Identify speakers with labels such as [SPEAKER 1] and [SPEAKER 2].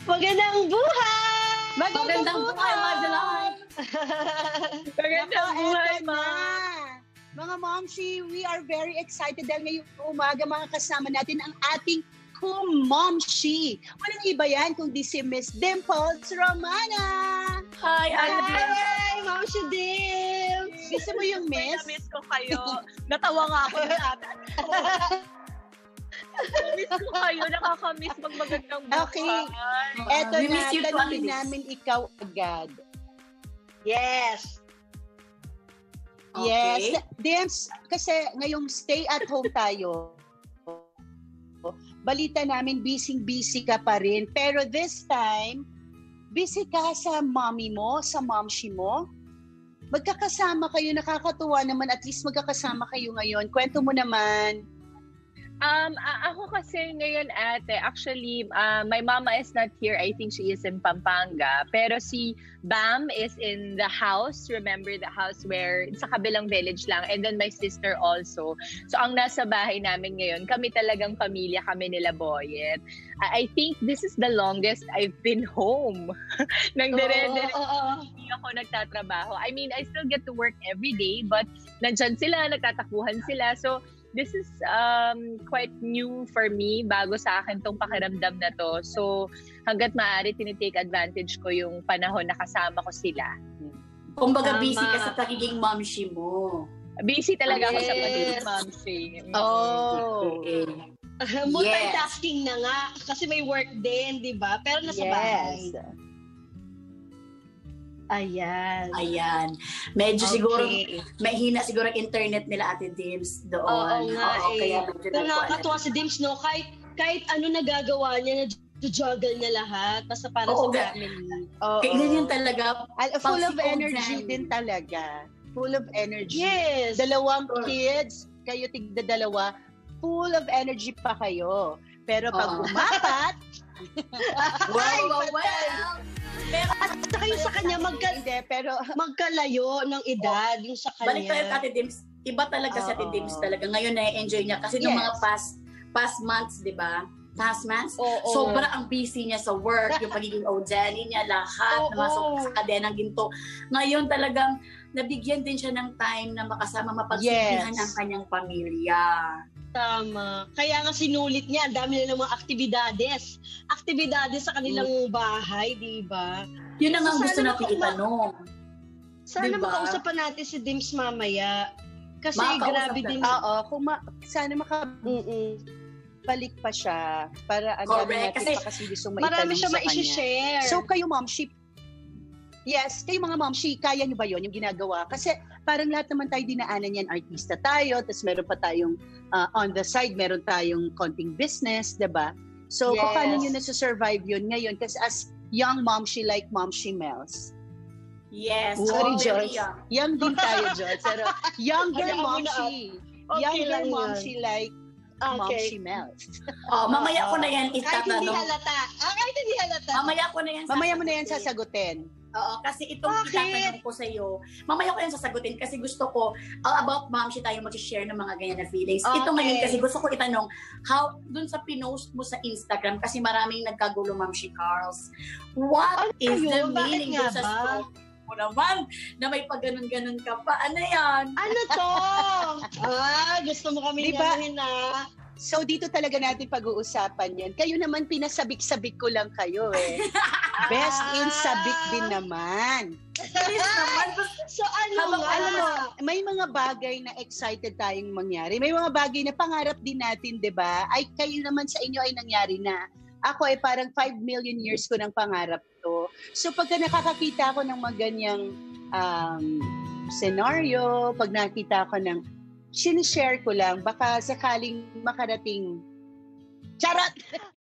[SPEAKER 1] Magandang buhay!
[SPEAKER 2] Magandang buhay, Magandang!
[SPEAKER 3] Magandang buhay, ma! Mga momshi, we are very excited dahil ngayong umaga mga kasama natin ang ating momshi. Walang iba yan kundi si Miss Dimples Romana.
[SPEAKER 2] Hi,
[SPEAKER 1] Hi, Momshi Dim!
[SPEAKER 3] Gusto mo yung miss?
[SPEAKER 2] Miss ko kayo. Natawa nga ako ng ate. Miss ko kayo. Nakaka-miss magmagandang buhay.
[SPEAKER 3] Okay. Eto na, tanongin namin ikaw agad.
[SPEAKER 1] Yes!
[SPEAKER 3] Yes. Dims, kasi ngayong stay at home tayo, balita namin busy ka pa rin. Pero this time, busy ka sa mommy mo, sa momshi mo. Magkakasama kayo, nakakatuwa naman. At least magkakasama kayo ngayon. Kwento mo naman.
[SPEAKER 2] Ako kasi ngayon ate, actually, my mama is not here. I think she is in Pampanga. Pero si Bam is in the house. Remember the house where, sa kabilang village lang. And then my sister also. So ang nasa bahay namin ngayon, kami talagang pamilya, kami nila Boyet. I think this is the longest I've been home. Nang dire-dire, hindi ako nagtatrabaho. I mean, I still get to work every day, but nandyan sila, nagtatakbuhan sila. So, this is quite new for me, bago sa akin tong pakiramdam na to. So, hanggat maaari, tinitake advantage ko yung panahon na kasama ko sila.
[SPEAKER 4] Kumbaga busy ka sa pagiging momshi mo.
[SPEAKER 2] Busy talaga ako sa pagiging momshi.
[SPEAKER 3] Oh.
[SPEAKER 1] Multitasking na nga, kasi may work din, di ba? Pero nasa bahay. Ayan.
[SPEAKER 4] Medyo siguro, may hina siguro internet nila Ate Dims doon.
[SPEAKER 1] Oo nga
[SPEAKER 4] Kaya
[SPEAKER 1] pero nakakatuwa si Dims, no? Kahit ano nagagawa niya, na-juggle niya lahat. Basta para sa family.
[SPEAKER 4] Kailan yun talaga.
[SPEAKER 3] Full of energy din talaga. Full of energy.
[SPEAKER 1] Yes.
[SPEAKER 3] Dalawang kids, kayo tigda-dalawa, full of energy pa kayo. Pero pag umapat,
[SPEAKER 4] well.
[SPEAKER 1] Pero at saka yung sa kanya, magkalayo ng edad, yung sa kanya.
[SPEAKER 4] Balik tayo Ate Dims, iba talaga sa Ate Dims talaga. Ngayon na-enjoy niya kasi nung mga past months, di ba? Past months, sobrang ang busy niya sa work, yung pagiging Jenny niya, lahat, namasok sa kadenang ginto. Ngayon talagang nabigyan din siya ng time na makasama, mapagsipihan ang kanyang pamilya.
[SPEAKER 1] Tama. Kaya nga sinulit niya, ang dami na ng mga aktibidades. Aktibidades sa kanilang bahay, di ba?
[SPEAKER 4] Yun ang gusto natin itanong.
[SPEAKER 1] Sana makausapan natin si Dims mamaya. Kasi grabe din.
[SPEAKER 3] Sana makabalik pa siya para ang dami natin pa kasi gusto maitanong
[SPEAKER 1] marami siya
[SPEAKER 3] sa kanya.
[SPEAKER 1] ma-share.
[SPEAKER 3] So kayo momshi, yes, kayo mga momshi, kaya nyo ba yun, yung ginagawa? Kasi parang lahat naman tayo dinaanan yan, artista tayo, tapos meron pa tayong on the side, meron tayong konting business, diba? So, paano nyo nasa-survive yun ngayon? Kasi as young momshi like Momshi Mels.
[SPEAKER 4] Yes.
[SPEAKER 3] Sorry, George. Young din tayo, George. Pero younger momshi. Younger momshi like Momshi Mels.
[SPEAKER 4] Mamaya ko na yan
[SPEAKER 1] kahit hindi halata. Kahit hindi halata.
[SPEAKER 4] Mamaya
[SPEAKER 3] mo na yan sasagutin.
[SPEAKER 4] Oo, kasi itong itatanong ko sa iyo, mamaya ko yan sasagutin kasi gusto ko, about momshi tayo mag-share ng mga ganyan na feelings. Ito ngayon kasi gusto ko itanong, dun sa pinost mo sa Instagram, kasi maraming nagkagulo, Momshi Carls. What is the meaning dun sa story mo naman, na may pag-ganon-ganon ka pa? Ano yan?
[SPEAKER 1] Ano to? Gusto mo kami ngayon na.
[SPEAKER 3] So, dito talaga natin pag-uusapan yan. Kayo naman, pinasabik-sabik ko lang kayo eh. Best in sabik din naman.
[SPEAKER 1] So,
[SPEAKER 3] may mga bagay na excited tayong mangyari. May mga bagay na pangarap din natin, di ba? Ay, kayo naman sa inyo ay nangyari na. Ako ay parang 5 million years ko ng pangarap to. So, pagka nakakakita ako ng mga ganyang scenario, pag nakita ko ng sinishare ko lang, baka sakaling makarating charot!